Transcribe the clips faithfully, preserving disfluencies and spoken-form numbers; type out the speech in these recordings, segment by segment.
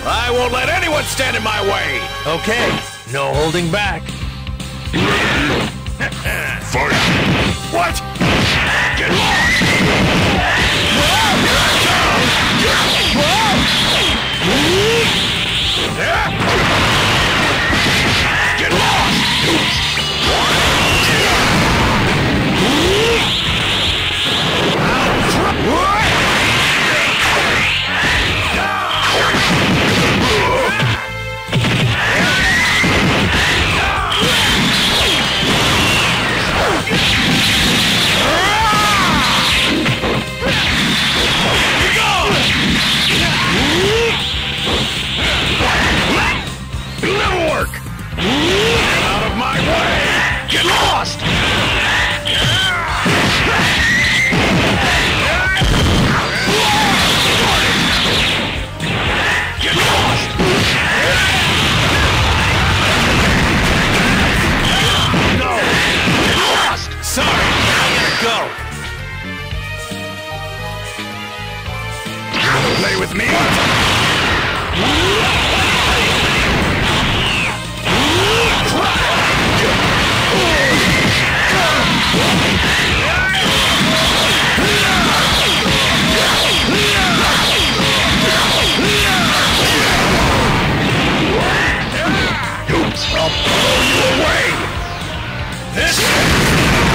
I won't let anyone stand in my way! Okay, no holding back. Fight! What? Get lost! Here I come! Get lost! It'll work! Get out of my way! Get lost! Get lost! No! Get lost! Sorry, I gotta go! You wanna play with me? I'll blow you away! This...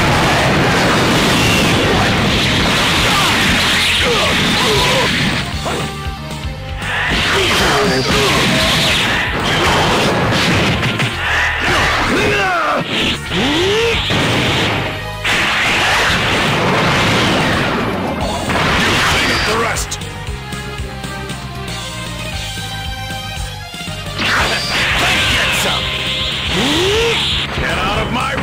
Clean up the rest! Get some! Get out of my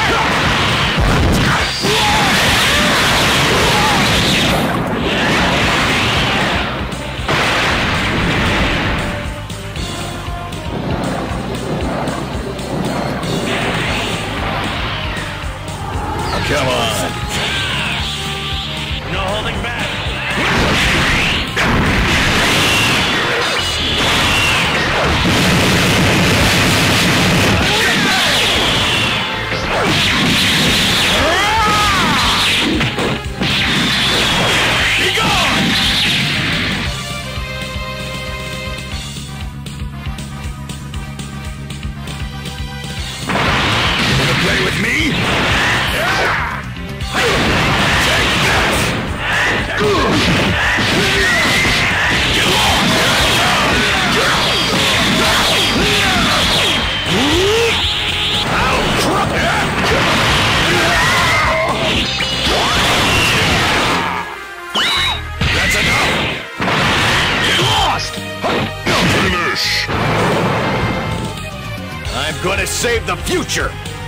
Come on! No holding back. Be gone! You wanna play with me? Take this! Get lost! I'll crush That's enough! Get lost! Finish! I'm gonna save the future!